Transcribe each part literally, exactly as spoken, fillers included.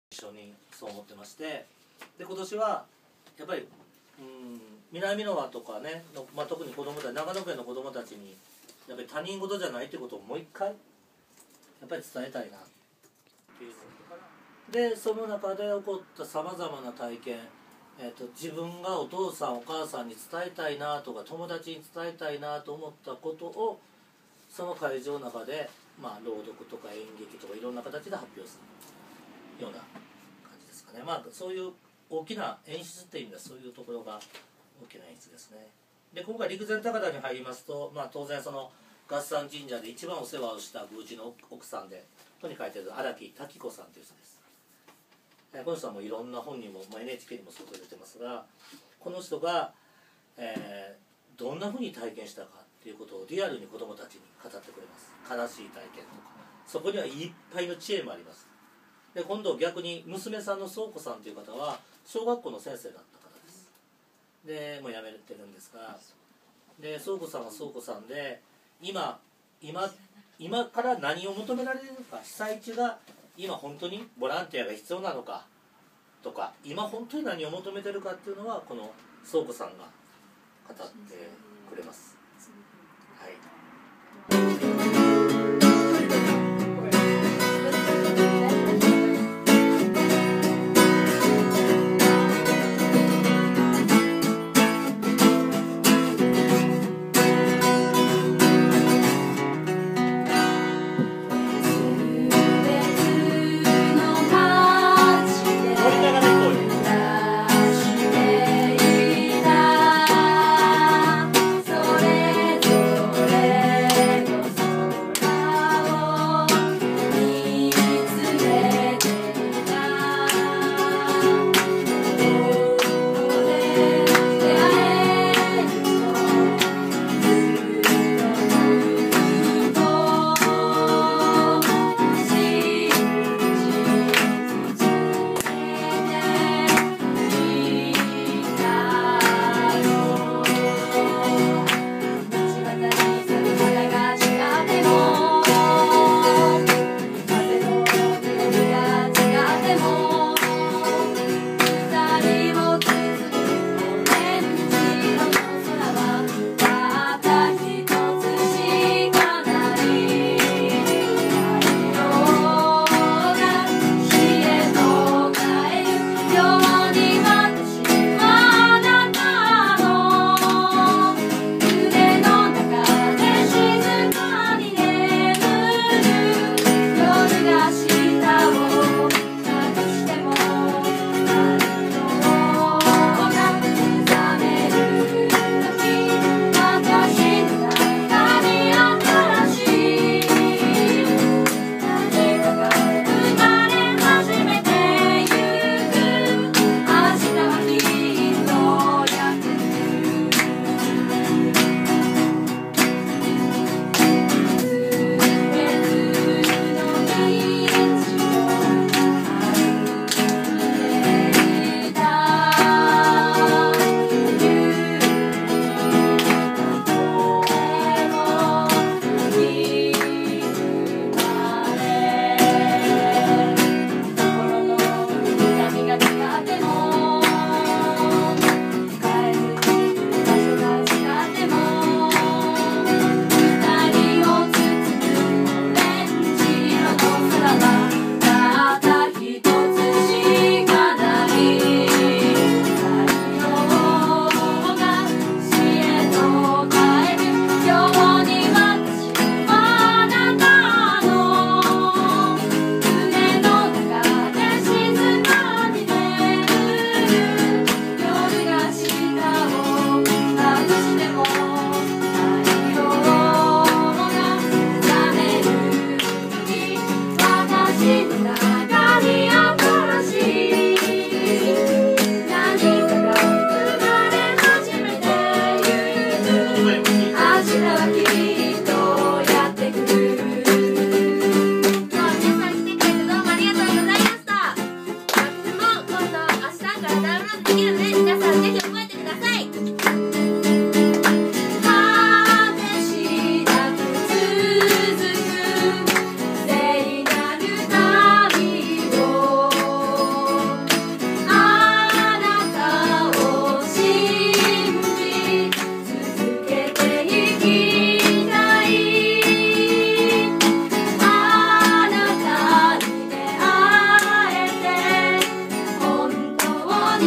一緒にそう思ってまして、で今年はやっぱりうん南の輪とかねの、まあ、特に子どもたち長野県の子どもたちにやっぱり他人事じゃないってことをもう一回やっぱり伝えたいなっていうので、その中で起こったさまざまな体験、えー、と自分がお父さんお母さんに伝えたいなとか友達に伝えたいなと思ったことをその会場の中で、まあ、朗読とか演劇とかいろんな形で発表するような感じですかね。まあそういう大きな演出っていう意味ではそういうところが大きな演出ですね。で今回陸前高田に入りますと、まあ、当然その月山神社で一番お世話をした宮司の奥さんでここに書いてある荒木滝子さんという人です。この人はもういろんな本にも、まあ、エヌエイチケー にもすごく出てますが、この人が、えー、どんなふうに体験したかっていうことをリアルに子どもたちに語ってくれます。悲しい体験とかそこにはいっぱいの知恵もあります。で今度逆に娘さんの宗子さんという方は小学校の先生だった方です。でもう辞めてるんですが、で宗子さんは宗子さんで今今今から何を求められるのか、被災地が今本当にボランティアが必要なのかとか、今本当に何を求めてるかっていうのはこの宗子さんが語ってくれます。はいそれぞれの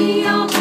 ジオ